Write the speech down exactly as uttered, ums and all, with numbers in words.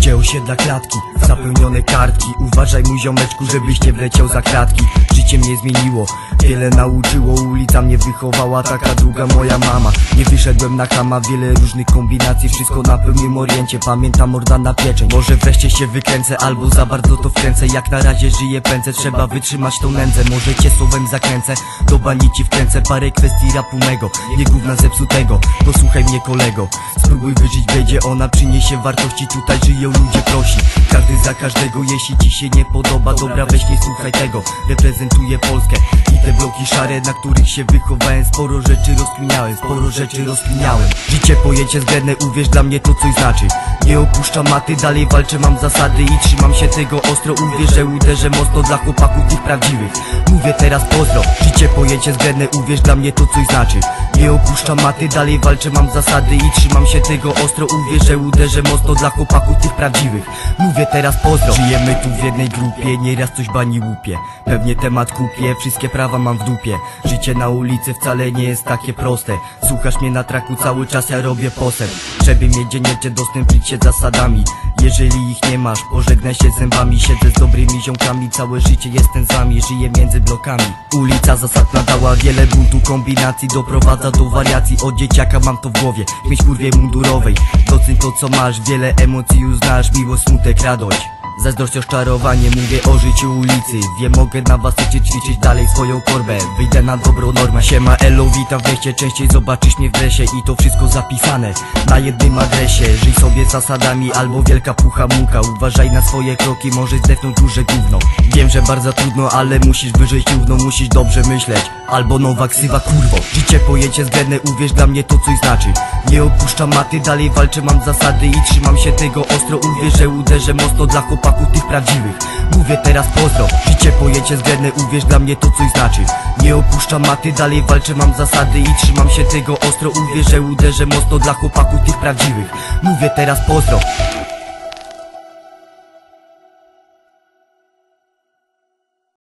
Życie osiedla klatki, zapełnione kartki. Uważaj mój ziomeczku, żebyś nie wleciał za kratki. Życie mnie zmieniło, wiele nauczyło. Ulica mnie wychowała, taka druga moja mama. Nie wyszedłem na chama, wiele różnych kombinacji. Wszystko na pełnym oriencie, pamiętam morda na pieczeń. Może wreszcie się wykręcę, albo za bardzo to wkręcę. Jak na razie żyję pędzę, trzeba wytrzymać tą nędzę. Może cię słowem zakręcę, do bani ci wkręcę. Parę kwestii rapu mego, nie gówna zepsutego. Posłuchaj mnie kolego, spróbuj wyżyć, będzie ona przyniesie wartości. Tutaj żyją ludzie prosi, każdy za każdego. Jeśli ci się nie podoba, dobra weź nie słuchaj tego. Reprezentuję Polskę i te bloki szare, na których się wychowałem. Sporo rzeczy rozkminiałem, sporo rzeczy rozkminiałem. Życie pojęcie zbędne, uwierz, dla mnie to coś znaczy. Nie opuszczam maty, dalej walczę, mam zasady i trzymam się tego ostro. Uwierz, że uderzę mocno dla chłopaków tych prawdziwych. Mówię teraz pozdro, życie pojęcie zbędne, uwierz, dla mnie to coś znaczy. Nie opuszczam maty, dalej walczę, mam zasady i trzymam się tego ostro. Uwierz, że uderzę mocno dla chłopaków tych prawdziwych. Mówię teraz pozdro. Żyjemy tu w jednej grupie, nieraz coś bani łupie. Pewnie temat kupię, wszystkie prawa mam w dupie. Życie na ulicy wcale nie jest takie proste. Słuchasz mnie na traku cały czas, ja robię postęp. Żeby mieć dziennie dostępić się zasadami. Jeżeli ich nie masz, pożegnaj się zębami. Siedzę z dobrymi ziomkami, całe życie jestem z wami. Żyję między blokami. Ulica zasad nadała wiele buntu, kombinacji doprowadza do wariacji. Od dzieciaka mam to w głowie, mieć kurwie mundurowej. Doceń to co masz, wiele emocji już znasz. Miłość, smutek, radość, zazdrość, oszczarowanie. Mówię o życiu ulicy, wiem, mogę na was chcieć ćwiczyć dalej swoją korbę. Wyjdę na dobrą normę. Siema elo, witam w mieście, częściej zobaczysz mnie w dresie. I to wszystko zapisane na jednym adresie. Żyj sobie zasadami, albo wielka pucha muka. Uważaj na swoje kroki, możesz zdechnąć duże gówno. Wiem, że bardzo trudno, ale musisz wyżyć równo. Musisz dobrze myśleć, albo nowa ksywa kurwo. Życie pojęcie zbędne, uwierz, dla mnie to coś znaczy. Nie opuszczam maty, dalej walczę, mam zasady i trzymam się tego ostro. Uwierz, że uderzę mocno dla chłopaków tych prawdziwych. Mówię teraz pozdro, życie pojęcie zbędne, uwierz, dla mnie to coś znaczy. Nie opuszczam maty, dalej walczę, mam zasady i trzymam się tego ostro. Uwierz, że uderzę mocno dla chłopaków tych prawdziwych. Mówię teraz pozdro.